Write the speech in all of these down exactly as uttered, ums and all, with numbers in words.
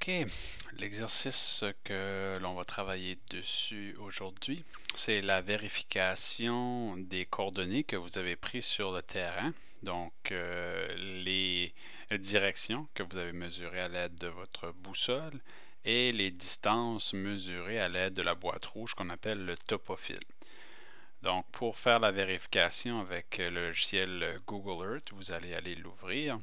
OK, l'exercice que l'on va travailler dessus aujourd'hui, c'est la vérification des coordonnées que vous avez prises sur le terrain. Donc, euh, les directions que vous avez mesurées à l'aide de votre boussole et les distances mesurées à l'aide de la boîte rouge qu'on appelle le topophile. Donc, pour faire la vérification avec le logiciel Google Earth, vous allez aller l'ouvrir.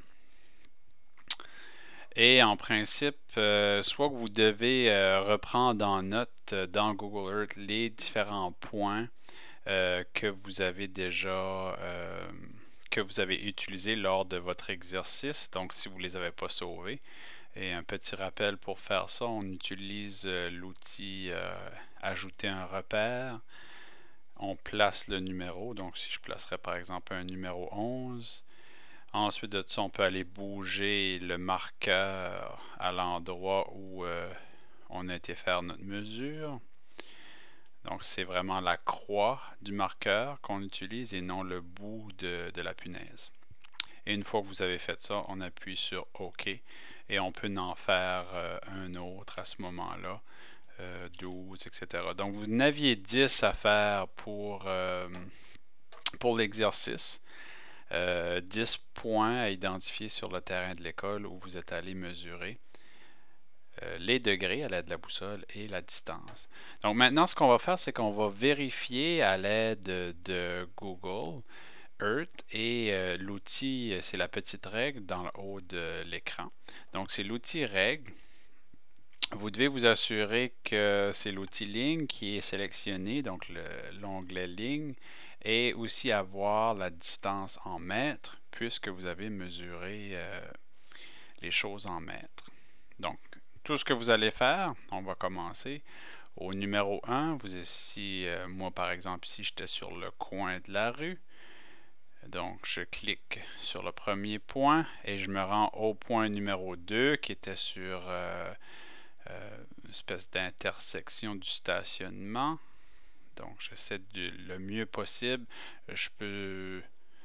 Et en principe, euh, soit que vous devez euh, reprendre en note euh, dans Google Earth les différents points euh, que vous avez déjà euh, que vous avez utilisés lors de votre exercice. Donc, si vous ne les avez pas sauvés. Et un petit rappel pour faire ça, on utilise euh, l'outil euh, Ajouter un repère. On place le numéro. Donc, si je placerais par exemple un numéro onze. Ensuite de ça, on peut aller bouger le marqueur à l'endroit où euh, on a été faire notre mesure. Donc, c'est vraiment la croix du marqueur qu'on utilise et non le bout de, de la punaise. Et une fois que vous avez fait ça, on appuie sur OK et on peut en faire euh, un autre à ce moment-là, euh, douze, et cetera. Donc, vous en aviez dix à faire pour, euh, pour l'exercice. Euh, dix points à identifier sur le terrain de l'école où vous êtes allé mesurer euh, les degrés à l'aide de la boussole et la distance. Donc maintenant, ce qu'on va faire, c'est qu'on va vérifier à l'aide de Google Earth et euh, l'outil, c'est la petite règle dans le haut de l'écran. Donc c'est l'outil règle. Vous devez vous assurer que c'est l'outil ligne qui est sélectionné, donc l'onglet ligne, et aussi avoir la distance en mètres, puisque vous avez mesuré euh, les choses en mètres. Donc, tout ce que vous allez faire, on va commencer. Au numéro un, vous ici, euh, moi par exemple, ici j'étais sur le coin de la rue. Donc, je clique sur le premier point et je me rends au point numéro deux qui était sur euh, euh, une espèce d'intersection du stationnement. Donc, j'essaie de le mieux possible. Je peux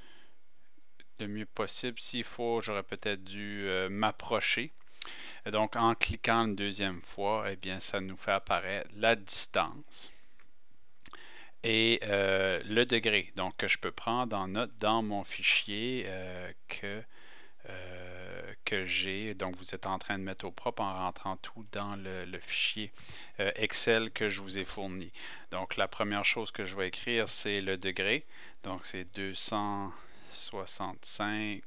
le mieux possible. S'il faut, j'aurais peut-être dû euh, m'approcher. Donc, en cliquant une deuxième fois, eh bien, ça nous fait apparaître la distance et euh, le degré. Donc, que je peux prendre en note dans mon fichier euh, que, euh, que j'ai. Donc, vous êtes en train de mettre au propre en rentrant tout dans le, le fichier euh, Excel que je vous ai fourni. Donc, la première chose que je vais écrire, c'est le degré. Donc, c'est deux cent soixante-cinq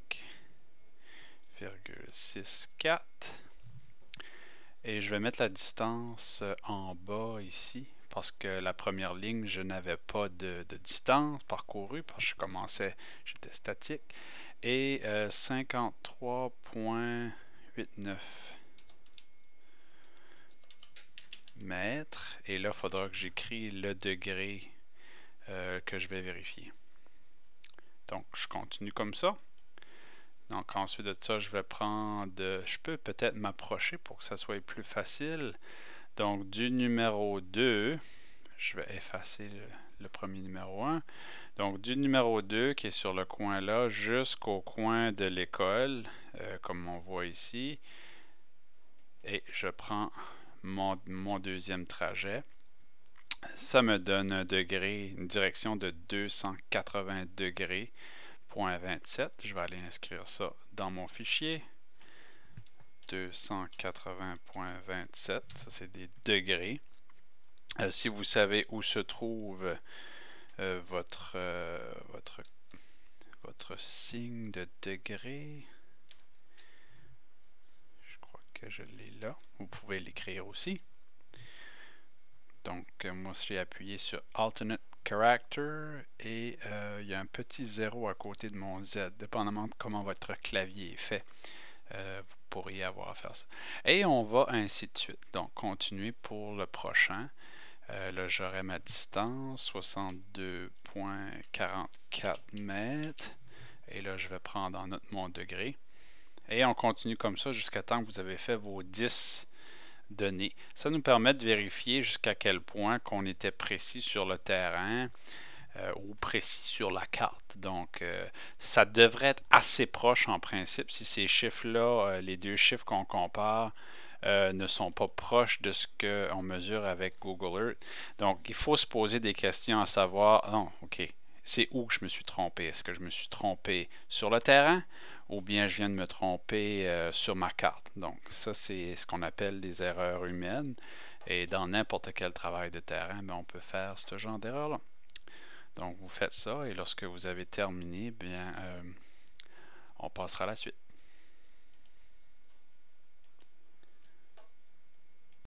virgule soixante-quatre. Et je vais mettre la distance en bas ici parce que la première ligne, je n'avais pas de, de distance parcourue parce que je commençais, j'étais statique. Et euh, cinquante-trois virgule quatre-vingt-dix-neuf mètres. Et là, il faudra que j'écris le degré euh, que je vais vérifier. Donc, je continue comme ça. Donc, ensuite de ça, je vais prendre, je peux peut-être m'approcher pour que ça soit plus facile. Donc, du numéro deux, je vais effacer le, le premier numéro un. Donc, du numéro deux qui est sur le coin là jusqu'au coin de l'école, euh, comme on voit ici. Et je prends mon, mon deuxième trajet. Ça me donne un degré, une direction de deux cent quatre-vingts degrés. vingt-sept. Je vais aller inscrire ça dans mon fichier. deux cent quatre-vingts virgule vingt-sept. Ça, c'est des degrés. Euh, si vous savez où se trouve euh, votre, euh, votre, votre signe de degré, je crois que je l'ai là. Vous pouvez l'écrire aussi. Donc, euh, moi, j'ai appuyé sur Alternate Character et euh, il y a un petit zéro à côté de mon Z, dépendamment de comment votre clavier est fait. Euh, vous pourriez avoir à faire ça. Et on va ainsi de suite. Donc, continuer pour le prochain. Euh, là, j'aurai ma distance, soixante-deux virgule quarante-quatre mètres. Et là, je vais prendre en note mon degré. Et on continue comme ça jusqu'à temps que vous avez fait vos dix données. Ça nous permet de vérifier jusqu'à quel point qu'on était précis sur le terrain euh, ou précis sur la carte. Donc, euh, ça devrait être assez proche en principe si ces chiffres-là, euh, les deux chiffres qu'on compare, euh, ne sont pas proches de ce qu'on mesure avec Google Earth. Donc, il faut se poser des questions à savoir, non, OK, c'est où que je me suis trompé? Est-ce que je me suis trompé sur le terrain ou bien je viens de me tromper euh, sur ma carte? Donc, ça, c'est ce qu'on appelle des erreurs humaines. Et dans n'importe quel travail de terrain, ben, on peut faire ce genre d'erreur-là. Donc, vous faites ça et lorsque vous avez terminé, bien, euh, on passera à la suite.